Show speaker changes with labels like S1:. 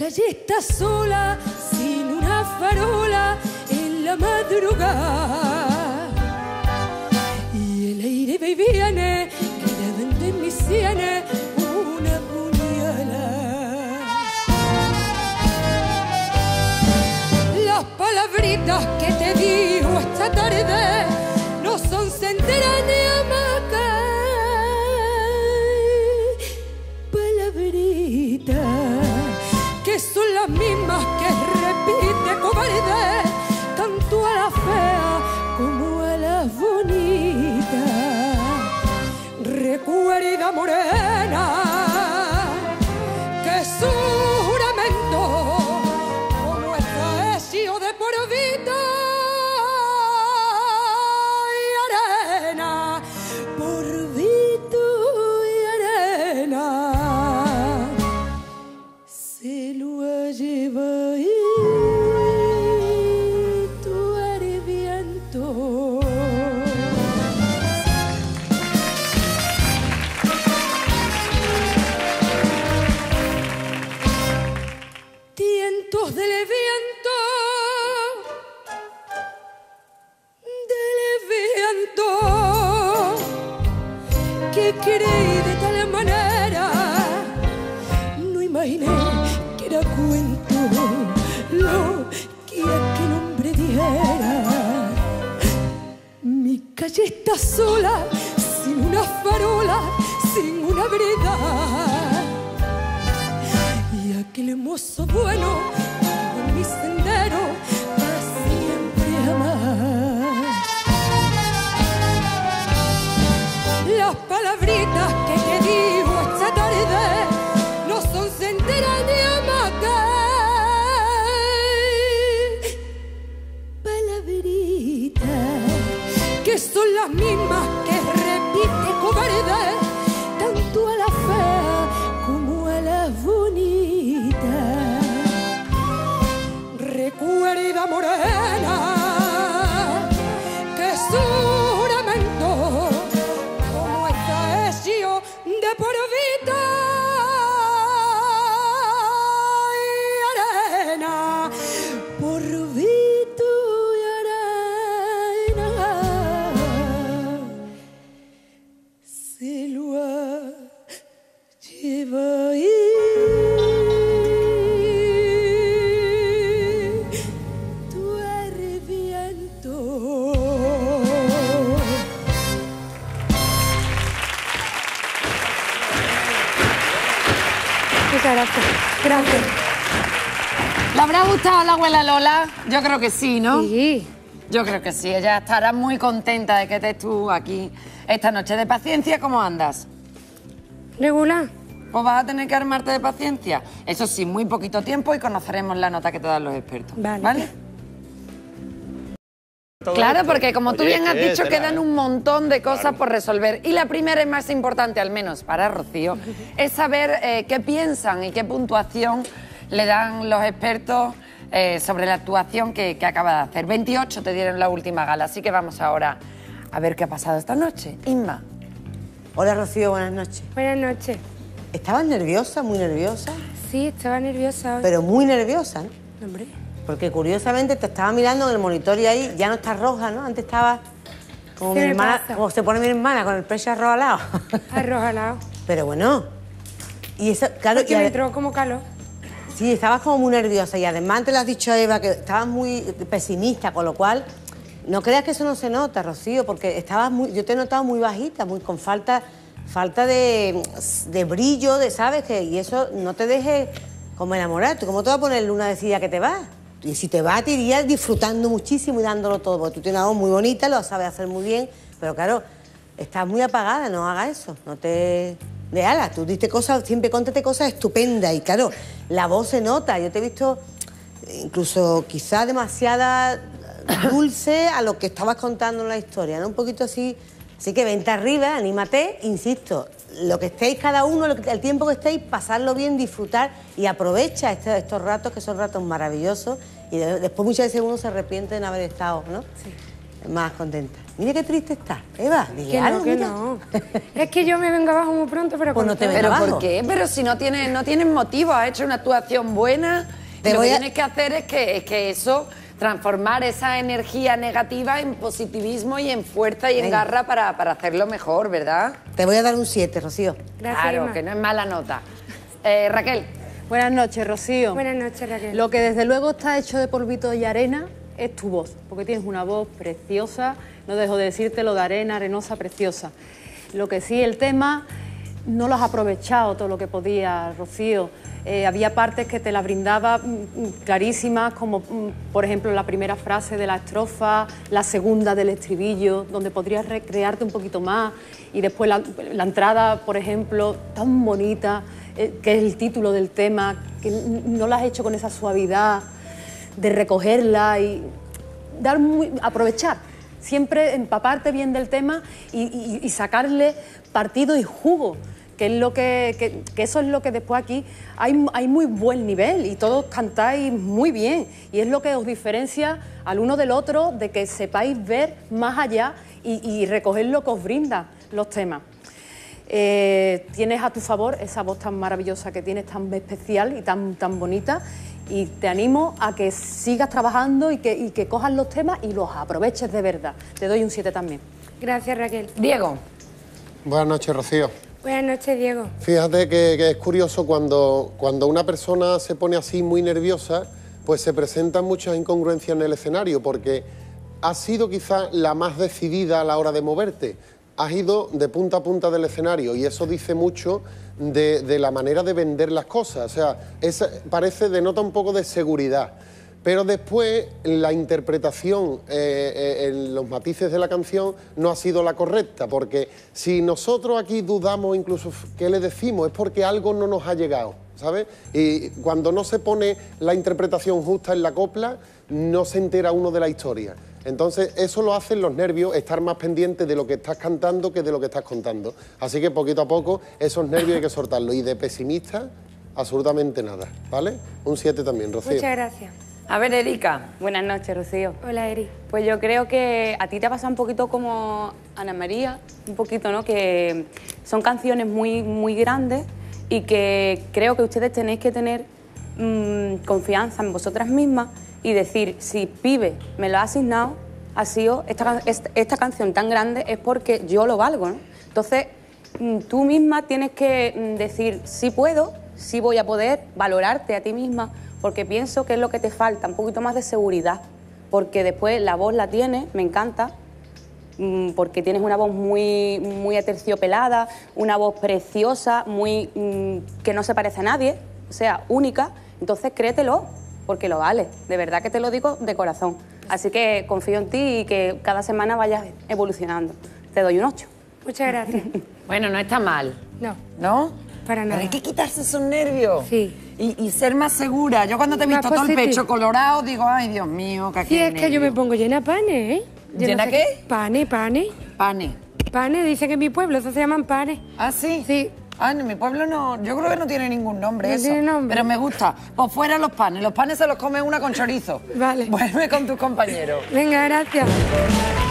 S1: calle está sola, sin una farola en la madrugada. Y el aire va y viene, clavando en mis sienes una puñalada. Las palabritas que te digo esta tarde no son senteras ni hamacas. Que son las mismas que repite cobarde tanto a la fea como a la bonita. Recuerda, morena, que su juramento como estacio de por vida y arena, por vida y arena. Que queréis de tal manera, no imaginé que era cuento lo que aquel hombre dijera. Mi calle está sola, sin una farola, sin una vereda. Y aquel mozo bueno en mi sendero para siempre jamás. Las palabritas que te digo esta tarde no son senteras ni hamacas. Palabritas que son las mismas que repite cobarde tanto a la fea como a la bonita. Recuerda, morena, que su juramento de por vida y arena, por vida y arena, se lo lleva tu arrepiento.
S2: Gracias. Gracias.
S3: ¿Le habrá gustado a la abuela Lola? Yo creo que sí, ¿no?
S2: Sí.
S3: Yo creo que sí. Ella estará muy contenta de que estés tú aquí esta noche. ¿De paciencia cómo andas?
S2: Regular.
S3: Pues vas a tener que armarte de paciencia. Eso sí, muy poquito tiempo y conoceremos la nota que te dan los expertos.
S2: Vale.
S3: Claro, porque como tú bien has dicho,
S4: será,
S3: quedan un montón de cosas por resolver. Y la primera y más importante, al menos para Rocío, es saber qué piensan y qué puntuación le dan los expertos sobre la actuación que acaba de hacer. 28 te dieron la última gala, así que vamos ahora a ver qué ha pasado esta noche. Inma.
S5: Hola, Rocío, buenas noches.
S2: Buenas noches.
S5: ¿Estabas nerviosa, muy nerviosa?
S2: Sí, estaba nerviosa hoy.
S5: Pero muy nerviosa, ¿no?
S2: Hombre.
S5: Porque curiosamente te estaba mirando en el monitor y ahí ya no está roja, ¿no? Antes estaba como
S2: ¿Qué
S5: mi
S2: me
S5: hermana,
S2: pasa?
S5: como se pone mi hermana, con el pecho arrojalado.
S2: Arrojalado.
S5: Pero bueno, y eso, claro,
S2: Porque me entró como calor.
S5: sí, estabas como muy nerviosa y además te lo has dicho a Eva que estabas muy pesimista, con lo cual no creas que eso no se nota, Rocío, porque estabas muy, yo te he notado muy bajita, muy con falta de brillo, ¿sabes? Y eso no te deje como enamorar. ¿Tú cómo te vas a poner Luna decía que te vas? Y si te vas, te irías disfrutando muchísimo y dándolo todo, porque tú tienes una voz muy bonita, lo sabes hacer muy bien, pero claro, estás muy apagada, no hagas eso, no te dé alas. Tú diste cosas, siempre contate cosas estupendas y claro, la voz se nota. Yo te he visto incluso quizás demasiada dulce a lo que estabas contando en la historia, ¿no? Un poquito así. Así que vente arriba, anímate, insisto, lo que estéis cada uno, el tiempo que estéis, pasarlo bien, disfrutar y aprovecha estos ratos que son ratos maravillosos y después muchas veces uno se arrepiente de no haber estado, ¿no?
S2: Sí.
S5: más contenta. Mira qué triste está. Eva, dile
S2: Que
S5: algo,
S2: no, que
S5: mira.
S2: no. Es que yo me vengo abajo muy pronto, pero
S5: Pues no
S2: con
S5: te
S2: todo.
S5: vengas
S3: ¿Pero
S5: abajo.
S3: por qué? Pero si no tienes motivo, has hecho una actuación buena.
S5: Te
S3: Lo
S5: voy
S3: que
S5: a-
S3: tienes que hacer es que eso, transformar esa energía negativa en positivismo y en fuerza y en
S5: Venga.
S3: garra para hacerlo mejor, ¿verdad?
S5: Te voy a dar un 7, Rocío.
S2: Gracias,
S3: Claro,
S2: Emma.
S3: que no es mala nota. Raquel.
S4: Buenas noches, Rocío.
S2: Buenas noches, Raquel.
S4: Lo que desde luego está hecho de polvito y arena es tu voz, porque tienes una voz preciosa, no dejo de decirte lo de arena, arenosa, preciosa. Lo que sí, el tema, no lo has aprovechado todo lo que podías, Rocío. Había partes que te las brindaba clarísimas, como por ejemplo la primera frase de la estrofa, la segunda del estribillo, donde podrías recrearte un poquito más, y después la entrada, por ejemplo, tan bonita, que es el título del tema, que no la has hecho con esa suavidad de recogerla y aprovechar, siempre empaparte bien del tema y sacarle partido y jugo, que es lo que eso es lo que después aquí hay muy buen nivel y todos cantáis muy bien, y es lo que os diferencia al uno del otro, de que sepáis ver más allá y recoger lo que os brinda los temas. Tienes a tu favor esa voz tan maravillosa que tienes, tan especial y tan bonita, y te animo a que sigas trabajando y que cojas los temas y los aproveches de verdad. Te doy un 7 también.
S2: Gracias, Raquel.
S3: Diego.
S6: Buenas noches, Rocío.
S2: Buenas noches, Diego.
S6: Fíjate que es curioso cuando una persona se pone así muy nerviosa, pues se presentan muchas incongruencias en el escenario, porque has sido quizá la más decidida a la hora de moverte. Has ido de punta a punta del escenario y eso dice mucho de la manera de vender las cosas. O sea, denota un poco de seguridad. Pero después la interpretación en los matices de la canción no ha sido la correcta, porque si nosotros aquí dudamos incluso qué le decimos, es porque algo no nos ha llegado, ¿sabes? Y cuando no se pone la interpretación justa en la copla, no se entera uno de la historia. Entonces, eso lo hacen los nervios, estar más pendiente de lo que estás cantando que de lo que estás contando. Así que poquito a poco, esos nervios hay que soltarlos. Y de pesimista, absolutamente nada, ¿vale? Un 7 también, Rocío.
S2: Muchas gracias.
S3: A ver, Erika.
S7: Buenas noches, Rocío.
S2: Hola, Eri.
S7: Pues yo creo que a ti te ha pasado un poquito como Ana María, un poquito, ¿no? Que son canciones muy, muy grandes y que creo que ustedes tenéis que tener confianza en vosotras mismas y decir, si Pibe me lo ha asignado, ha sido esta canción tan grande es porque yo lo valgo, ¿no? Entonces, tú misma tienes que decir, sí puedo, sí voy a poder, valorarte a ti misma, porque pienso que es lo que te falta, un poquito más de seguridad, porque después la voz la tienes, me encanta, porque tienes una voz muy, muy aterciopelada, una voz preciosa, muy que no se parece a nadie, o sea, única, entonces créetelo, porque lo vale, de verdad que te lo digo de corazón. Así que confío en ti y que cada semana vayas evolucionando. Te doy un 8.
S2: Muchas gracias.
S3: Bueno, no está mal,
S2: No,
S3: ¿no?
S2: para nada.
S3: Pero hay que quitarse esos nervios.
S2: Sí.
S3: Y ser más segura. Yo cuando te he
S2: Más
S3: visto todo el
S2: positiva.
S3: pecho colorado, digo, ay, Dios mío, que
S2: Sí, es que yo me pongo llena de panes, ¿eh? Yo
S3: ¿Llena
S2: sé
S3: qué?
S2: Panes.
S3: Pane.
S2: Panes, dicen que en mi pueblo, eso se llaman panes.
S3: ¿Ah, sí?
S2: Sí.
S3: Ah, en mi pueblo no, yo creo que no tiene ningún nombre
S2: No
S3: eso.
S2: tiene nombre.
S3: Pero me gusta. Pues fuera los panes se los come una con chorizo.
S2: Vale.
S3: Vuelve con tus compañeros.
S2: Venga, gracias.